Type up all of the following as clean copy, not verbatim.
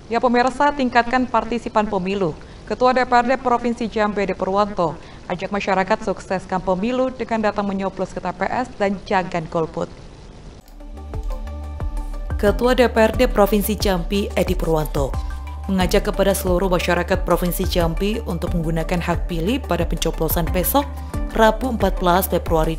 Ya pemirsa, tingkatkan partisipan pemilu. Ketua DPRD Provinsi Jambi Edi Purwanto ajak masyarakat sukseskan pemilu dengan datang menyoblos ke TPS dan jangan golput. Ketua DPRD Provinsi Jambi Edi Purwanto mengajak kepada seluruh masyarakat Provinsi Jambi untuk menggunakan hak pilih pada pencoblosan besok, Rabu 14 Februari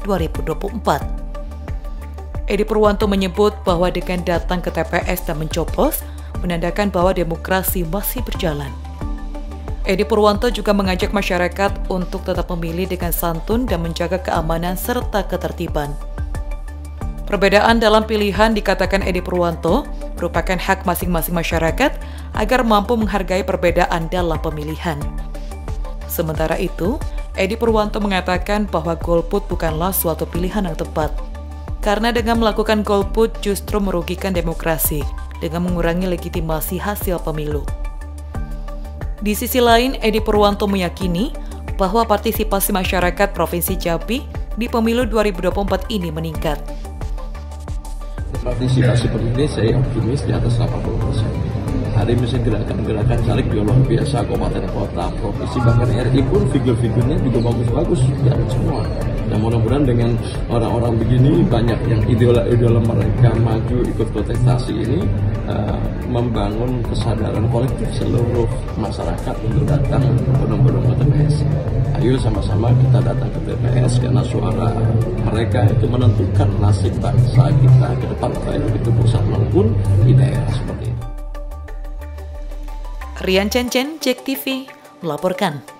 2024. Edi Purwanto menyebut bahwa dengan datang ke TPS dan mencoblos, menandakan bahwa demokrasi masih berjalan. Edi Purwanto juga mengajak masyarakat untuk tetap memilih dengan santun dan menjaga keamanan serta ketertiban. Perbedaan dalam pilihan, dikatakan Edi Purwanto, merupakan hak masing-masing masyarakat agar mampu menghargai perbedaan dalam pemilihan. Sementara itu, Edi Purwanto mengatakan bahwa golput bukanlah suatu pilihan yang tepat, karena dengan melakukan golput justru merugikan demokrasi dengan mengurangi legitimasi hasil pemilu. Di sisi lain, Edi Purwanto meyakini bahwa partisipasi masyarakat Provinsi Jambi di pemilu 2024 ini meningkat. Partisipasi pemilih saya optimis di atas 80%. Hari misalnya gerakan-gerakan caleg juga luar biasa, kabupaten kota, provinsi, bahkan RI pun figur-figurnya juga bagus-bagus dan semua. Dan mudah-mudahan dengan orang-orang begini, banyak yang idola-idola mereka maju ikut kontestasi ini, membangun kesadaran kolektif seluruh masyarakat untuk datang benar-benar ke TPS. Ayo sama-sama kita datang ke TPS karena suara mereka itu menentukan nasib bangsa kita ke depan, baik itu pusat maupun di daerah seperti itu. Rian Cencen, JEK TV, melaporkan.